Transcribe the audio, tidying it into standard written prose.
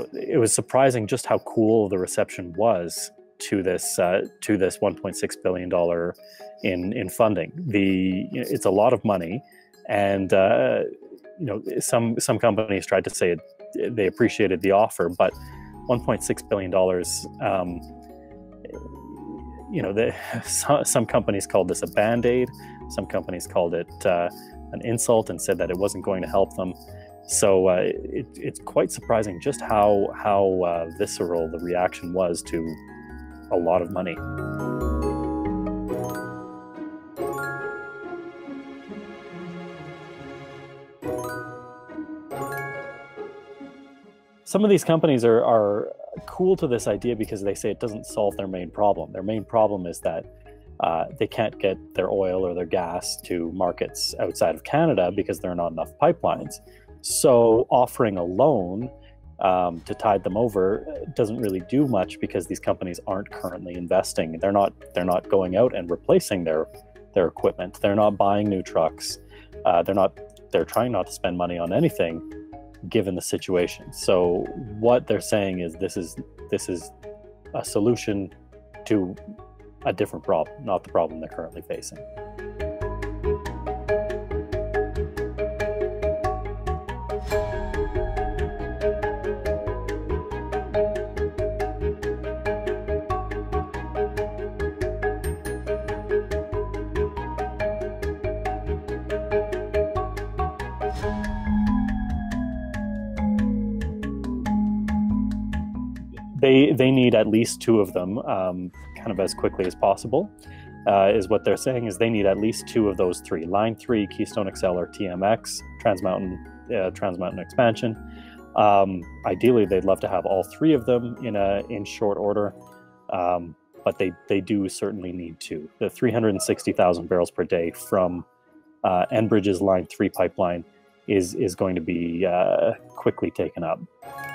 it was surprising just how cool the reception was to this $1.6 billion in funding. It's a lot of money, and some companies tried to say they appreciated the offer, but $1.6 billion. Some companies called this a band-aid. Some companies called it an insult and said that it wasn't going to help them. So it's quite surprising just how visceral the reaction was to a lot of money. Some of these companies are cool to this idea because they say it doesn't solve their main problem. Their main problem is that they can't get their oil or their gas to markets outside of Canada because there are not enough pipelines. So offering a loan to tide them over doesn't really do much because these companies aren't currently investing. They're not going out and replacing their equipment. They're not buying new trucks. They're trying not to spend money on anything given the situation. So what they're saying is this is a solution to a different problem, not the problem they're currently facing. They need at least two of them, kind of as quickly as possible, is what they're saying. Is they need at least two of those three: Line 3, Keystone XL or TMX, Trans Mountain Expansion. Ideally, they'd love to have all three of them in short order, but they do certainly need two. The 360,000 barrels per day from Enbridge's Line 3 pipeline is going to be quickly taken up.